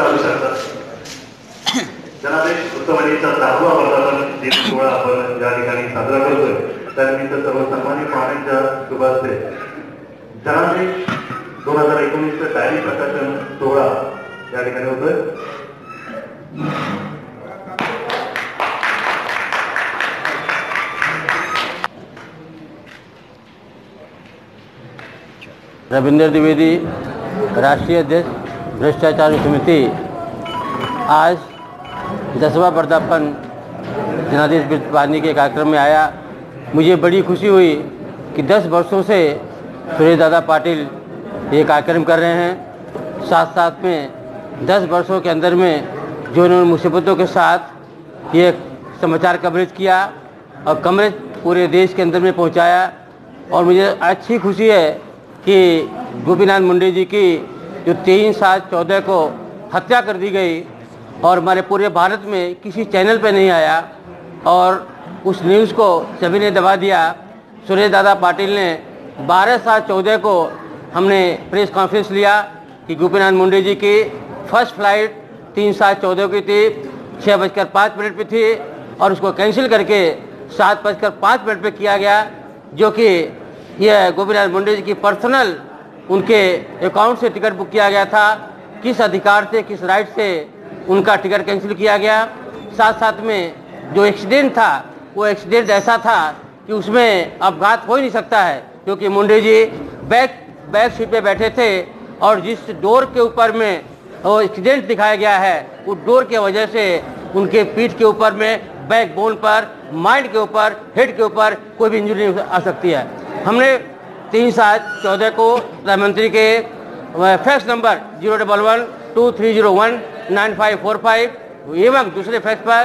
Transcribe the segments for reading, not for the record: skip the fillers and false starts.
चालू शकतात. जनादेश उत्सवाचा 10वा वर्धापन दिन सोहळा आपण या ठिकाणी साजरा करतोय. त्यानिमित्त सर्व सन्मानित पाहुण्यांच्या शुभ हस्ते जनादेश 2019 डायरी प्रकाशन सोहळा या ठिकाणी होतोय. रविंद्र द्विवेदी, राष्ट्रीय अध्यक्ष भ्रष्टाचार समिति, आज 10वां वर्धापन जनादेश पानी के कार्यक्रम में आया. मुझे बड़ी खुशी हुई कि 10 वर्षों से सुरेश दादा पाटिल ये कार्यक्रम कर रहे हैं. साथ साथ में 10 वर्षों के अंदर में जो उन्होंने मुसीबतों के साथ ये समाचार कवरेज किया और कवरेज पूरे देश के अंदर में पहुंचाया. और मुझे अच्छी खुशी है कि गोपीनाथ मुंडे जी की जो 3/7/14 को हत्या कर दी गई और हमारे पूरे भारत में किसी चैनल पे नहीं आया और उस न्यूज़ को सभी ने दबा दिया. सुरेश दादा पाटिल ने 12/7/14 को हमने प्रेस कॉन्फ्रेंस लिया कि गोपीनाथ मुंडे जी की फर्स्ट फ्लाइट 3/7/14 की थी, 6:05 पे थी और उसको कैंसिल करके 7:05 पे किया गया, जो कि यह गोपीनाथ मुंडे जी की पर्सनल उनके अकाउंट से टिकट बुक किया गया था. किस अधिकार से, किस राइट से उनका टिकट कैंसिल किया गया. साथ साथ में जो एक्सीडेंट था वो एक्सीडेंट ऐसा था कि उसमें अपघात हो ही नहीं सकता है, क्योंकि मुंडे जी बैक सीट पे बैठे थे और जिस डोर के ऊपर में वो एक्सीडेंट दिखाया गया है उस डोर के वजह से उनके पीठ के ऊपर में, बैक बोन पर, माइंड के ऊपर, हेड के ऊपर कोई भी इंजरी आ सकती है. हमने 3/7/14 को प्रधानमंत्री के फैक्स नंबर 011-2301-9545 एवं दूसरे फैक्स पर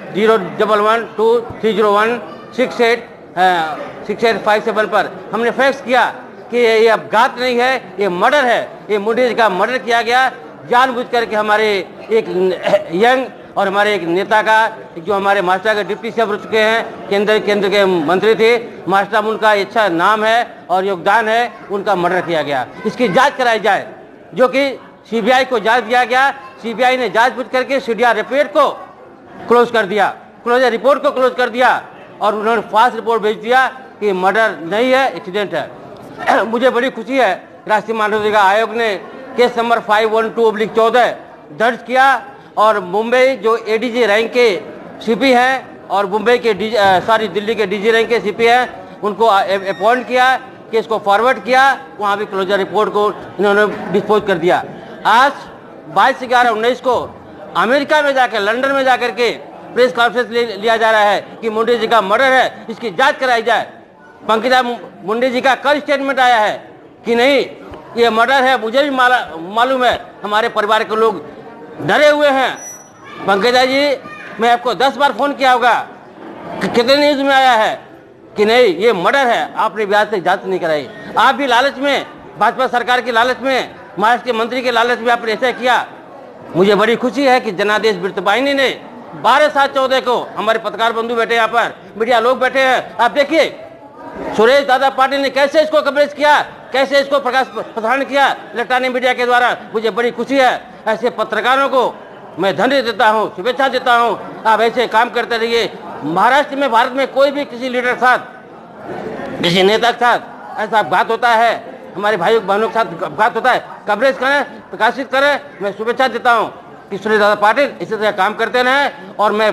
011-2301-6857 पर हमने फैक्स किया कि ये अपघात नहीं है, ये मर्डर है. ये मुंडे जी का मर्डर किया गया जानबूझ करके. हमारे एक यंग और हमारे एक नेता का, जो हमारे मास्टर के डिप्टी सीएम रह चुके हैं, केंद्र के मंत्री थे, मास्टर उनका अच्छा नाम है और योगदान है, उनका मर्डर किया गया. इसकी जांच कराई जाए, जो कि सीबीआई को जांच दिया गया. सीबीआई ने जांच बुझ करके सीडीआर रिपोर्ट को क्लोज कर दिया, क्लोजर रिपोर्ट को क्लोज कर दिया और उन्होंने फास्ट रिपोर्ट भेज दिया कि मर्डर नहीं है, एक्सीडेंट है. मुझे बड़ी खुशी है राष्ट्रीय मानवाधिकार आयोग ने केस नंबर 512/14 दर्ज किया और मुंबई जो एडीजी रैंक के सीपी हैं और मुंबई के दिल्ली के डीजी रैंक के सीपी हैं, उनको अपॉइंट किया, केस को फॉरवर्ड किया. वहाँ भी क्लोजर रिपोर्ट को इन्होंने डिस्पोज कर दिया. आज 22/11/19 को अमेरिका में जाकर, लंदन में जाकर के प्रेस कॉन्फ्रेंस लिया जा रहा है कि मुंडे जी का मर्डर है, इसकी जांच कराई जाए. पंकजा मुंडे जी का कल स्टेटमेंट आया है कि नहीं ये मर्डर है. मुझे भी मालूम है, हमारे परिवार के लोग डरे हुए हैं. पंकजा जी, मैं आपको 10 बार फोन किया होगा, कितने न्यूज में आया है कि नहीं ये मर्डर है, आपने ब्याज से जांच नहीं कराई. आप भी लालच में, भाजपा सरकार की लालच में, महाराष्ट्र के मंत्री के लालच में आपने ऐसा किया. मुझे बड़ी खुशी है कि जनादेश बिरतबाइनी ने 12/7/14 को, हमारे पत्रकार बंधु बैठे यहाँ पर, मीडिया लोग बैठे हैं, आप देखिए सुरेश दादा पाटिल ने कैसे इसको कवरेज किया, कैसे इसको प्रसारण किया इलेक्ट्रॉनिक मीडिया के द्वारा. मुझे बड़ी खुशी है. ऐसे पत्रकारों को मैं धन्यवाद देता हूँ, शुभेच्छा देता हूँ. आप ऐसे काम करते रहिए. महाराष्ट्र में, भारत में कोई भी किसी लीडर के साथ, किसी नेता के साथ ऐसा अपघात होता है, हमारे भाइयों बहनों के साथ अपघात होता है, कवरेज करें, प्रकाशित करें. मैं शुभेच्छा देता हूँ कि सुरेश दादा पाटिल इसी तरह काम करते रहें. और मैं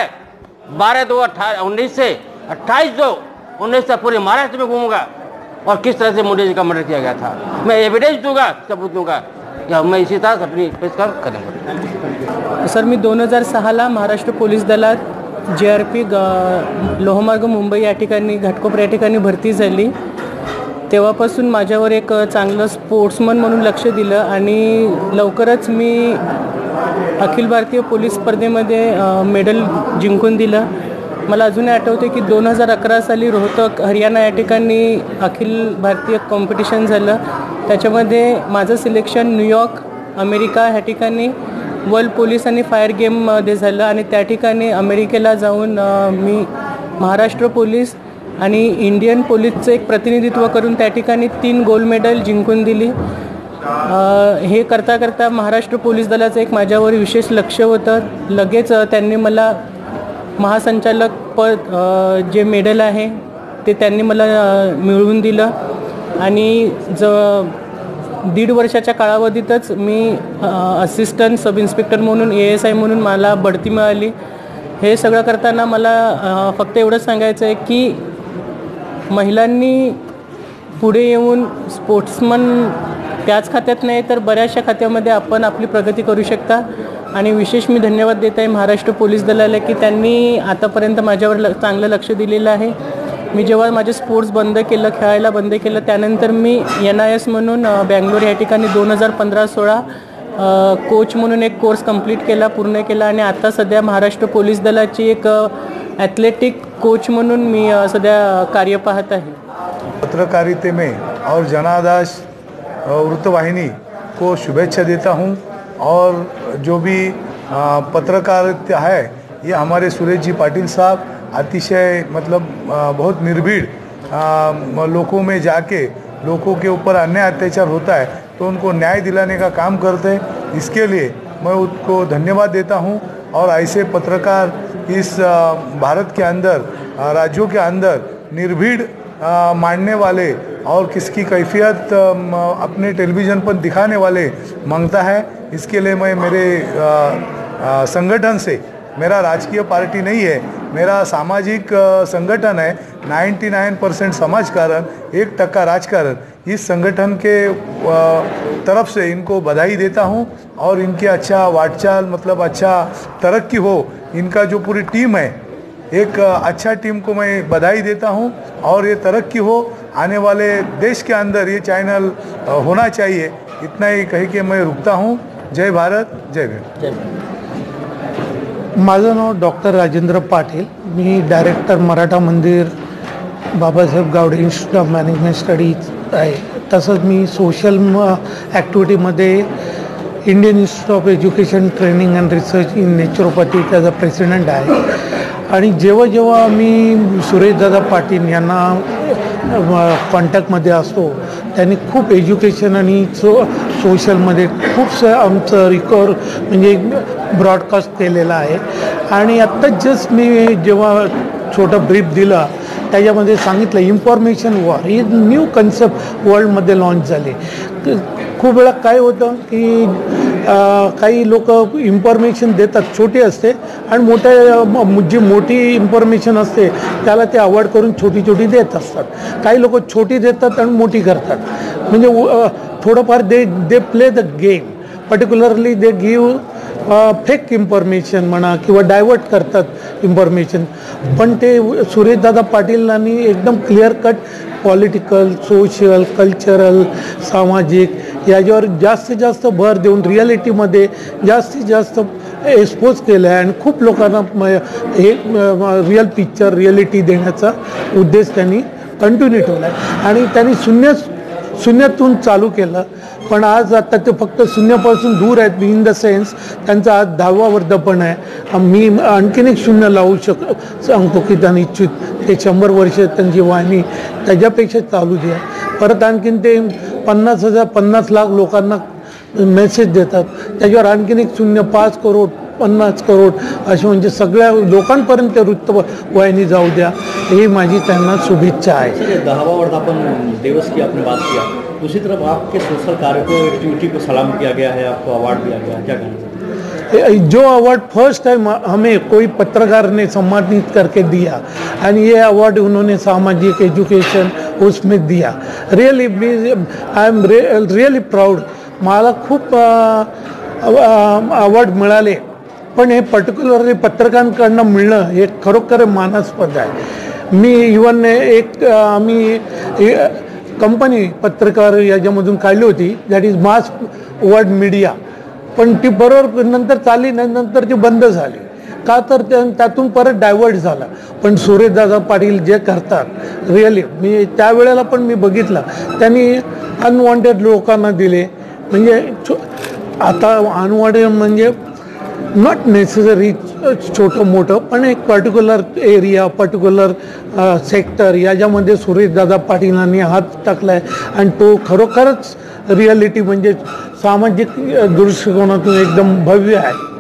12/2/19 से 28/2/19 तक पूरे महाराष्ट्र में घूमूंगा और किस तरह से मुंडे जी का मर्डर किया गया था. मैं एविडेंस दूंगा, सबूत दूंगा. मैं इसी तरह अपनी पेश करेंगे. सर, मी 2006ला महाराष्ट्र पोलीस दलात JRP लोहमार्ग मुंबई या ठिकाणी, घाटकोपर या ठिकाणी भरती झाली. तेव्हापासून माझ्यावर एक चांगलं स्पोर्ट्समन म्हणून लक्ष दिलं आणि लवकरच मी अखिल भारतीय पोलीस स्पर्धेमध्ये मेडल जिंकून दिलं. मला अजूनही आठवते की 2011 साली रोहतक हरियाणा या ठिकाणी अखिल भारतीय कॉम्पिटिशन झालं. त्याच्यामध्ये माझं सिलेक्शन न्यूयॉर्क, अमेरिका ह्या ठिकाणी वर्ल्ड पोलीस आणि फायर गेममध्ये झालं आणि त्या ठिकाणी अमेरिकेला जाऊन मी महाराष्ट्र पोलीस आणि इंडियन पोलीसचं एक प्रतिनिधित्व करून त्या ठिकाणी 3 गोल्ड मेडल जिंकून दिली. हे करता करता महाराष्ट्र पोलीस दलाचं एक माझ्यावर विशेष लक्ष होतं. लगेच त्यांनी मला महासंचालक पद जे मेडल आहे ते त्यांनी मला मिळवून दिलं आणि 1.5 वर्षाच्या कालावधीतच मी असिस्टंट सब इन्स्पेक्टर म्हणून ASI म्हणून मला बढती मिळाली. हे सगळं करताना मला फक्त एवढंच सांगायचं आहे की महिलांनी पुढे येऊन स्पोर्ट्समन त्याच खात्यात नाही तर बऱ्याचशा खात्यामध्ये आपण आपली प्रगती करू शकता. आणि विशेष मी धन्यवाद देत आहे महाराष्ट्र पोलीस दलाला की त्यांनी आतापर्यंत माझ्यावर चांगलं लक्ष दिलेलं आहे. मी जेव्हा माझे स्पोर्ट्स बंद केलं, खेळायला बंद केलं, त्यानंतर मी NIS म्हणून बँगलोर या ठिकाणी 2015-16 कोच म्हणून एक कोर्स कंप्लीट केला, पूर्ण केला आणि आता सध्या महाराष्ट्र पोलीस दलाची एक ॲथलेटिक कोच म्हणून मी सध्या कार्य पाहत आहे. पत्रकारिता में और जनादेश वृत्तवाहिनी को शुभेच्छा देता हूं और जो भी पत्रकारिता है ये हमारे सुरेश जी पाटिल साहब अतिशय मतलब बहुत निर्भीड़ लोगों में जाके लोगों के ऊपर अन्याय अत्याचार होता है तो उनको न्याय दिलाने का काम करते हैं. इसके लिए मैं उनको धन्यवाद देता हूं और ऐसे पत्रकार इस भारत के अंदर राज्यों के अंदर निर्भीड़ मानने वाले और किसकी कैफियत अपने टेलीविज़न पर दिखाने वाले मांगता है. इसके लिए मैं मेरे संगठन से, मेरा राजकीय पार्टी नहीं है, मेरा सामाजिक संगठन है, 99% समाजकारण, 1% राजकारण, इस संगठन के तरफ से इनको बधाई देता हूं और इनके अच्छा वाटचाल मतलब अच्छा तरक्की हो. इनका जो पूरी टीम है एक अच्छा टीम को मैं बधाई देता हूं और ये तरक्की हो. आने वाले देश के अंदर ये चैनल होना चाहिए. इतना ही कह के मैं रुकता हूं. जय भारत, जय भीम. माझं नाव डॉक्टर राजेंद्र पाटील. मी director Maratha Mandir Babasaheb Gawade institute of management studies आहे. तसंच मी सोशल ॲक्टिव्हिटीमध्ये Indian institute of education training and research in naturopathy त्याचा प्रेसिडेंट आहे. आणि जेव्हा मी सुरेशदादा पाटील यांना कॉन्टॅक्टमध्ये असतो त्यांनी खूप एज्युकेशन आणि सोशलमध्ये खूपसं आमचं रिकॉर्ड म्हणजे ब्रॉडकास्ट केलेलं आहे. आणि आत्ता जस्ट मी जेव्हा छोटा ब्रीफ दिला त्याच्यामध्ये सांगितलं इन्फॉर्मेशन वॉर ही न्यू कन्सेप्ट वर्ल्डमध्ये लॉन्च झाली. खूप वेळा काय होतं की काही लोक इन्फॉर्मेशन देतात, छोटी असते आणि जी मोठी इन्फॉर्मेशन असते त्याला ते अवॉइड करून छोटी देत असतात. काही लोक छोटी देतात आणि मोठी करतात. म्हणजे थोडंफार they play the game. Particularly they give fake information म्हणा किंवा डायवर्ट करतात इन्फॉर्मेशन. पण ते सुरेशदादा पाटीलांनी एकदम clear cut political, social, cultural, सामाजिक याच्यावर जास्तीत जास्त भर देऊन रिॲलिटीमध्ये जास्तीत जास्त एक्सपोज केलं आहे आणि खूप लोकांना हे रिअल पिक्चर रिॲलिटी देण्याचा उद्देश त्यांनी कंटिन्यू ठेवला आहे. आणि त्यांनी शून्यातून चालू केलं. पण आज आता ते फक्त शून्यापासून दूर आहेत. इन द सेन्स त्यांचा आज 10वा वर्धापन आहे. मी आणखीन एक शून्य लावू सांगतो की त्यांनी इच्छित ते 100 वर्ष त्यांची वाहिनी त्याच्यापेक्षा चालू द्या. परत आणखीन ते 50 लाख लोकांना मेसेज देतात. त्याच्यावर आणखीन एक शून्य 5 करोड 50 करोड असे म्हणजे सगळ्या लोकांपर्यंत वृत्तवाहिनी जाऊ द्या ही माझी त्यांना शुभेच्छा आहे. 10वां वर्धापन दिवस की आपने बात किया, दूसरी तरफ आपके सोशल कार्य को एक्टिविटी को सलाम किया गया है, आपको अवार्ड दिया गया है, क्या कहना चाहते हैं? जो अवार्ड फर्स्ट टाइम हमें कोई पत्रकार ने सम्मानित करके दिया और ये अवार्ड उन्होंने सामाजिक एजुकेशन उसमें दिया. Really I am really proud. मला खूप अवार्ड मिळाले पण हे पर्टिक्युलरली पत्रकारांकडनं मिळणं हे खरोखर मानास्पद आहे. मी इवन एक आम्ही कंपनी पत्रकार याच्यामधून काढली होती that is mass world media. पण ती बरोबर नंतर चालली नाही, नंतर ती बंद झाली. का तर त्यातून परत डायवर्ट झाला. पण सुरेशदादा पाटील जे करतात रिअली मी त्यावेळेला पण मी बघितलं त्यांनी अनवॉन्टेड लोकांना दिले. म्हणजे आता अनवॉन्टेड म्हणजे नॉट नेसेसरी छोटं मोठं पण एक पर्टिक्युलर एरिया पर्टिक्युलर सेक्टर याच्यामध्ये सुरेशदादा पाटीलांनी हात टाकला आहे आणि तो खरोखरच रियालिटी म्हणजे सामाजिक दृष्टिकोनातून एकदम भव्य आहे.